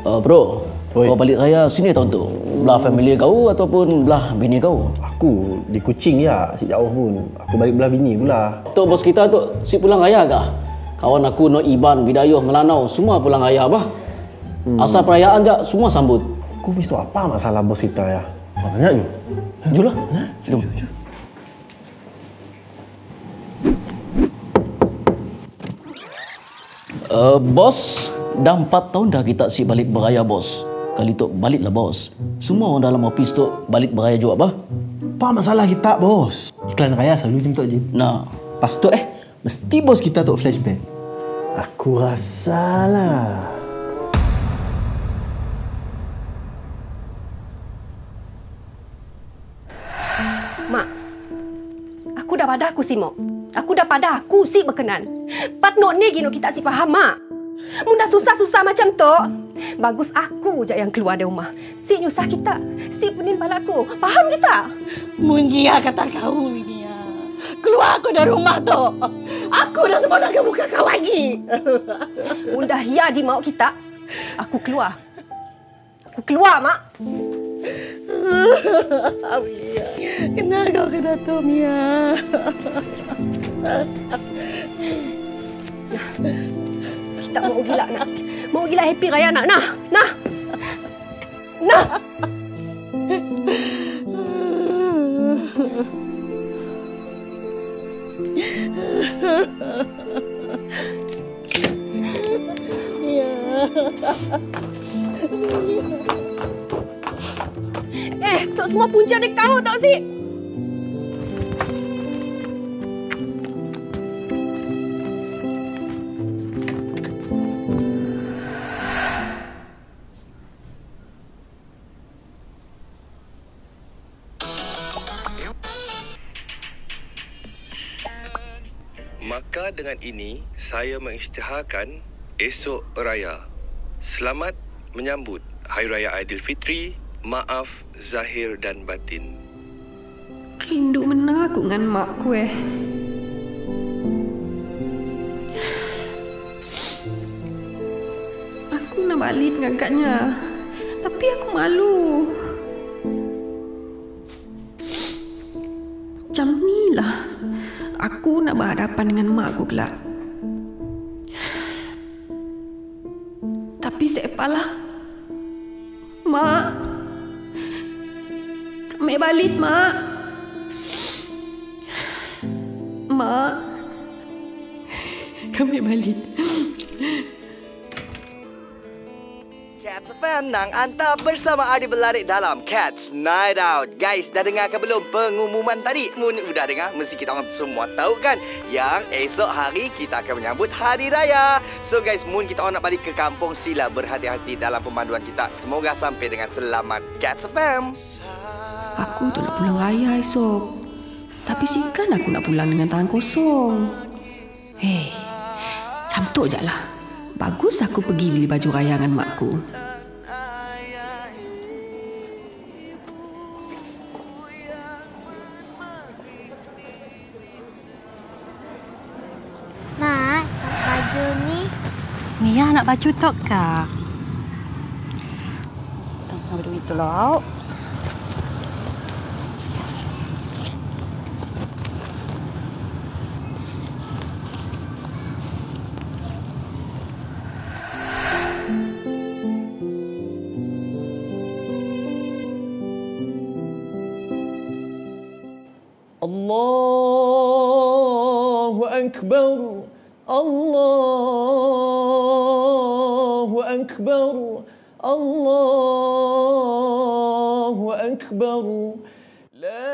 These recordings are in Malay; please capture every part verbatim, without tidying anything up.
Uh, bro, Oi. Kau balik raya sini tahun tu? Belah family kau ataupun belah bini kau? Aku di Kuching ya, si jauh pun. Aku balik belah bini pula. Tok bos kita tu si pulang raya kah? Kawan aku No Iban, Bidayuh, Melanau semua pulang raya bah. Hmm. Asal perayaan je semua sambut. Aku mesti tahu apa masalah bos kita ya? Tanya yuk. Julah. Jom. Uh, bos, dah empat tahun dah kita si balik beraya bos. Kali tu baliklah bos. Semua orang dalam office tu balik beraya juga bah. Apa masalah kita bos? Iklan raya selalu macam tu je. Nah, pas tu eh mesti bos kita tu flashback. Aku rasalah. Mak, aku dah pada aku si Mok. Aku dah pada aku si berkenan. Pat nok ni gino kita si faham mak. Mun dah susah-susah macam tu, bagus aku je yang keluar dari rumah. Si nyusah kita, si penin pala aku. Faham kita? Mun dia kata kau dia. Keluar aku dari rumah tu. Aku dah semua nak buka kau lagi. Mun dah ya di mau kita, aku keluar. Aku keluar mak. Mia, kenapa kau kena tu Mia? Kita mau gila nak. Mau gila happy raya nak. Nah. Nah. Nah. Mia. Eh, tok semua punca dia kau tak si? Maka dengan ini, saya mengisytiharkan esok raya. Selamat menyambut Hari Raya Aidilfitri. Maaf zahir dan batin. Rindu menang aku dengan mak ku eh. Aku nak balik dengan kaknya. Tapi aku malu. Macam ni lah aku nak berhadapan dengan mak aku kelak. Tapi sepalah. Mak. Kami balik, Mak. Mak. Kami balik. Cats F M nang anta bersama Adi berlarik dalam Cats Night Out. Guys, dah dengar ke belum pengumuman tadi? Mun udah dengar, mesti kita orang semua tahu kan yang esok hari kita akan menyambut Hari Raya. So guys, mun kita orang nak balik ke kampung, sila berhati-hati dalam pemanduan kita. Semoga sampai dengan selamat. Cats F M. Aku tu nak pulang raya esok. Tapi sikan aku nak pulang dengan tangan kosong. Hei, cantik je lah. Bagus aku pergi beli baju raya dengan makku. Mak, baju ni. Nia nak baju tok kak. Tak duit tu lah. Allahu Akbar, Allahu Akbar, Allahu Akbar. La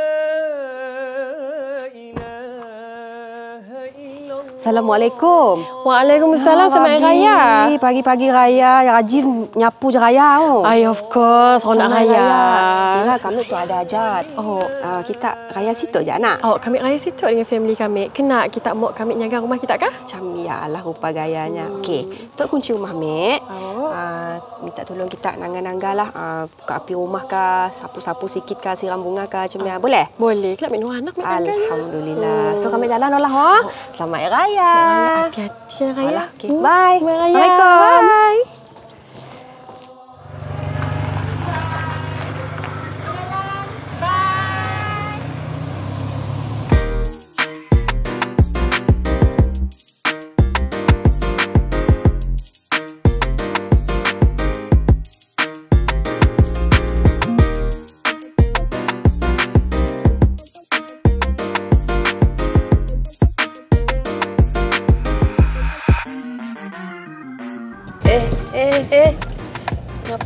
ilaha illallah. Assalamualaikum. Waalaikumsalam. Selamat Hari Raya. Pagi-pagi raya, rajin nyapu je raya. Oh. Ay, of course. Orang nak raya. Kira kami tu ada hajat. Oh, uh, kita raya situ je anak. Oh, kami raya situ dengan family kami. Kena kita mau kami jaga rumah kita kah? Macam yalah rupa gayanya. Okey, tok kunci rumah Mek. Oh. Uh, minta tolong kita nangga-nanggalah uh, buka api rumah kah, sapu-sapu sikit kah, siram bunga kah, macam uh. boleh? Boleh. Kelak minum anak nak Alhamdulillah. Oh. So kami jalan lah ha. Oh. Selamat Hari Raya. Hati-hati Hari Raya. Okay. Bye. Assalamualaikum. Bye.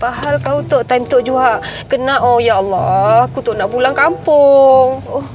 Apa hal kau tu? Time tu juga kena. Oh ya Allah, aku tu nak pulang kampung. Oh.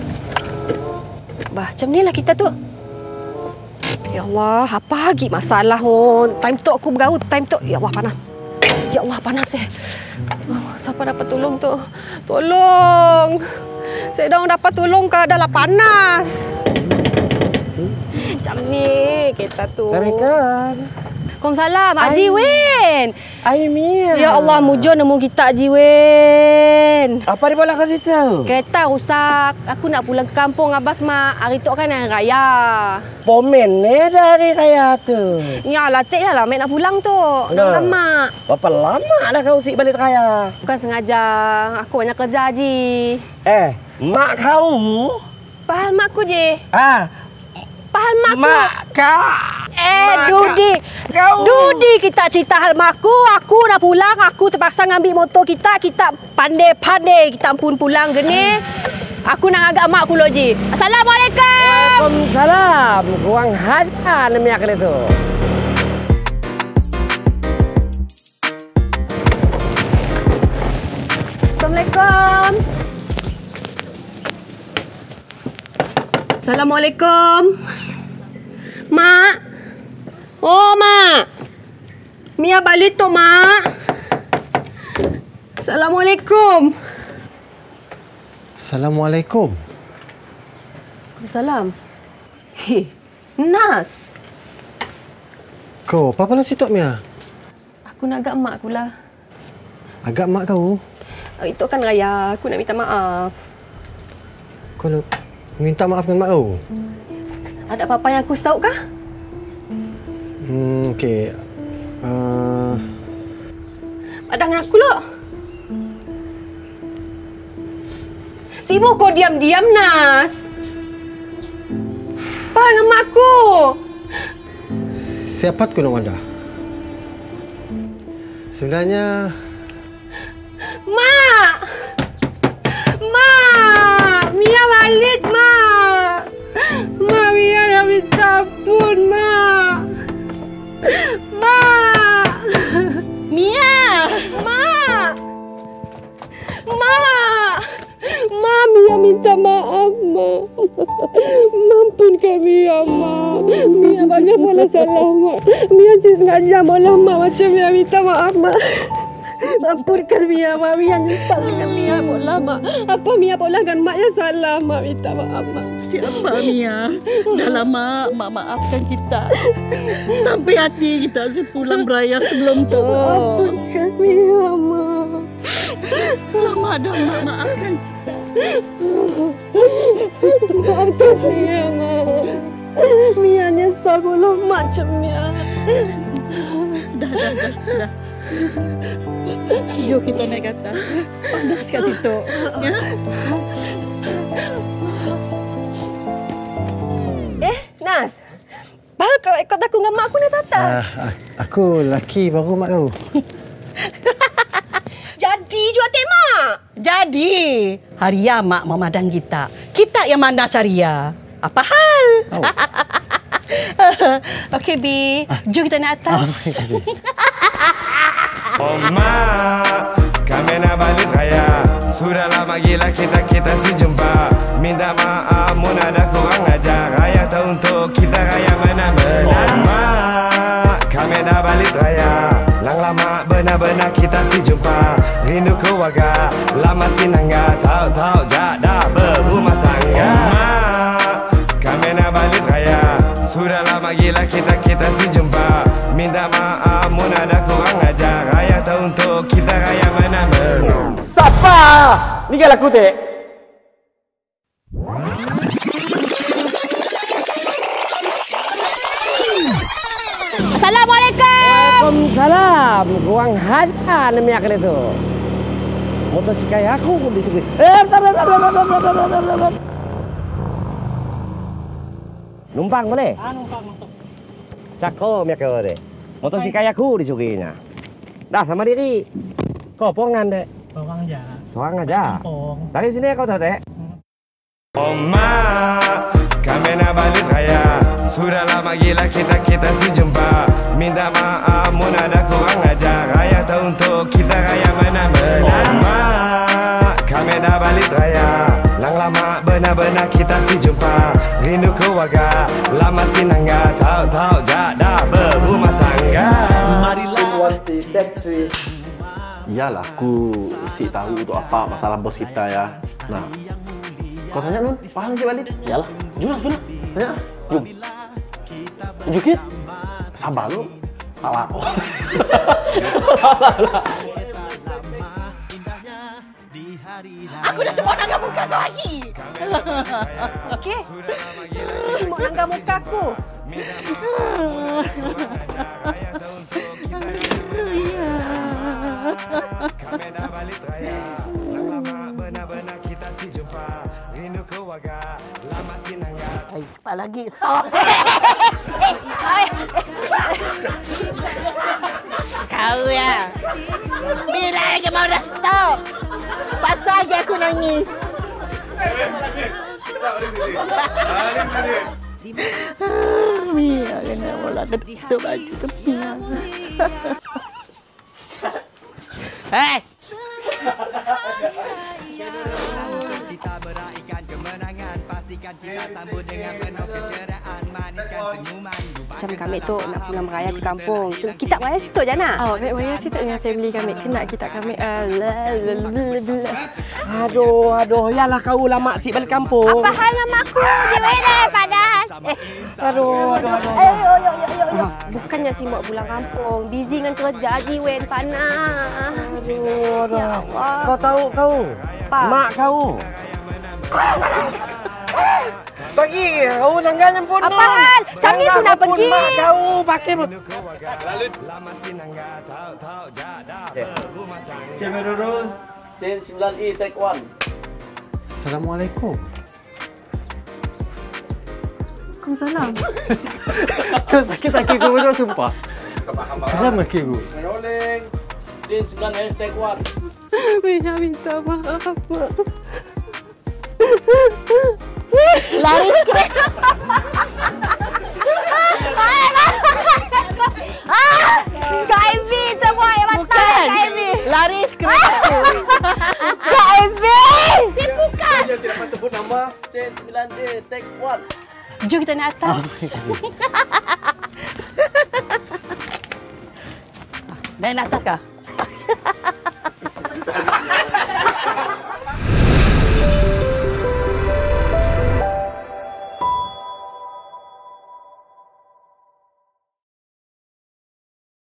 Bah, macam ni lah kita tu. Ya Allah, apa lagi masalah oh. Time tu aku bergaul, time tu. Ya Allah, panas. Ya Allah, panas eh. Oh, siapa dapat tolong tu? Tolong. Saya dah dapat tolong ke dalam panas. Macam ni kita tu. Assalamualaikum. Waalaikumsalam, Haji Win. Ai Mia. Ya Allah, mujur nemu kita Haji Win. Apa dia bola kat situ? Kereta rosak. Aku nak pulang ke kampung Abas mak. Hari tu kan hari raya. Pomen ni dah hari raya tu. Ya, latih lah mak nak pulang tu. Nak nah. mak. Berapa lama dah kau usik balik raya? Bukan sengaja. Aku banyak kerja Haji. Eh, mak kau? Pahal mak aku je. Ah. Pahal mak aku. Mak kau. Eh, mak Dudi. Kau. Dudi kita cerita hal mak aku. Aku nak pulang. Aku terpaksa ngambil motor kita. Kita pandai-pandai. Kita pun pulang gini. Aku nak agak mak aku loji. Assalamualaikum. Waalaikumsalam. Kurang hajar nama aku itu. Assalamualaikum. Assalamualaikum. Mak. Oh, Mak. Mia balik tu, Mak. Assalamualaikum. Assalamualaikum. Waalaikumsalam. Heh, Nas. Kau, apa lah situ, Mia? Aku nak agak mak aku lah. Agak mak kau? Itu kan raya. Aku nak minta maaf. Kau nak minta maaf dengan mak kau? Ada apa-apa yang aku tahu kah? Hmm, okey. Uh... Ada dengan aku lah. Sibuk kau diam-diam, Nas. Apa dengan mak aku? Siapa kau nak Wanda? Sebenarnya... Mak! Mak! Mia balik, Mak! Mak, Mia dah minta ampun, Mak! Mak! Mia! Mak! Mak! Mak, Mia minta maaf, Mak. Mampunkan Mia, Mak. Mia banyak bola salah, Mak. Mia sih sengaja bola, Mak. Macam Mia minta maaf, Mak. Mampunkan Mia, Mak. Mia nyesal dengan Mia bola, Mak. Apa Mia bola kan Mak yang salah, Mak. Minta maaf, Mak. Siapa Mia? Dah lama Mak maafkan kita. Sampai hati kita sepulang beraya sebelum tu. Mampunkan Mia, Mak. Lama dah Mak maafkan kita. Maafkan Mia, Mak. Mia nyesal bola macam Mia. Dah, dah, dah, dah. Jom kita naik ke atas. Panas kat situ. Ya? Eh, Nas. Bahal kau ikut aku dengan mak aku nak tata. Uh, aku lelaki baru mak kau. Jadi jual tema. Jadi, Haria mak memadang kita. Kita yang mana Haria? Apa hal? Oh. Okey, Bi. Ah. Jom kita naik atas. Oh, okay. Oh mak, kami nak balik raya. Sudah lama gila kita kita si jumpa. Minta maaf, mun ada kurang ajar. Raya tahun untuk kita raya mana-mana. Oh mak, kami dah balik raya. Lang lama benar-benar kita si jumpa. Rindu keluarga, lama sinangga. Tahu-tahu jak dah berumah tangga. Oh mak, kami nak balik raya. Sudah lama gila kita kita si jumpa. Minta maaf, mun ada kurang ajar. Raya tahun untuk kita raya mana-mana. Siapa? Ni kan aku dek. Assalamualaikum. Waalaikumsalam. Kurang hajar nama aku itu. Motosikal aku pun dicuri. Eh, bentar, bentar, bentar, bentar, bentar, bentar, bentar. Numpang boleh? Ah, numpang masuk. Cakap miak kau dek. Motosikal aku dicurinya. Dah sama diri. Kau pongan dek. Seorang aja. Seorang aja. Dari sini kau tahu dek. Oh mak, kami nak balik raya. Sudah lama gila kita kita si jumpa. Minta maaf, mun ada kurang ajar. Raya tahun untuk kita si jumpa. Rinduku waga, lama sinangga. Tahu-tahu jadah berumah tangga. Marilah one si take three. Iyalah, aku si tahu untuk apa masalah bos kita ya. Nah, kau tanya Nun, paham si balik? Iyalah, jujur jujur. Tanya, Jum. Jukit. Sabar lu. Salah. Aku dah semua nangga muka kau lagi. Okey. Semua nangga muka aku. Kami dah balik raya. Lama benar-benar kita si jumpa. Rindu ke waga, lama sinangga. Ay, cepat lagi. Kau ya. Bila lagi mau dah stop. Pasal lagi aku nangis. Mia kena bola ketutup baju tu Mia. Hei. Kita meraihkan kemenangan, pastikan kita sambut dengan penuh keceriaan, maniskan senyuman. Macam kami tu nak pulang beraya ke kampung. So, kita beraya situ je nak. Oh, baik beraya situ dengan family kami. Kena kita kami. Aduh, aduh. Yalah kau lama si balik kampung. Apa hal dengan mak aku? Dia dah padas. Eh, aduh, aduh, aduh. Ayo, yo, yo, yo, yo, yo. Bukannya si Mak pulang kampung. Busy dengan kerja, Jiwen, panas. Aduh, aduh. Ya Allah. Kau tahu kau? Apa? Mak kau. Pergi kau nangganya pun. Apa hal? Macam ni tu nak pergi. Mak kau pakai Lama sinangga, tahu-tahu jadah berumah tangga. Kamera roll. Scene sembilan E take one. Assalamualaikum. Waalaikumsalam. Kau sakit kaki kau berdua sumpah. Kenapa kaki kau? Rolling. Scene sembilan S take one. Mia minta maaf, Mak. Laris keren. Kak Ivy, semua yang mata Kak Ivy. Laris keren aku. Kak Ivy. Si Pukas. Dia tidak sebut nama. Scene sembilan D take one. Jom kita naik atas. Naik atas kah?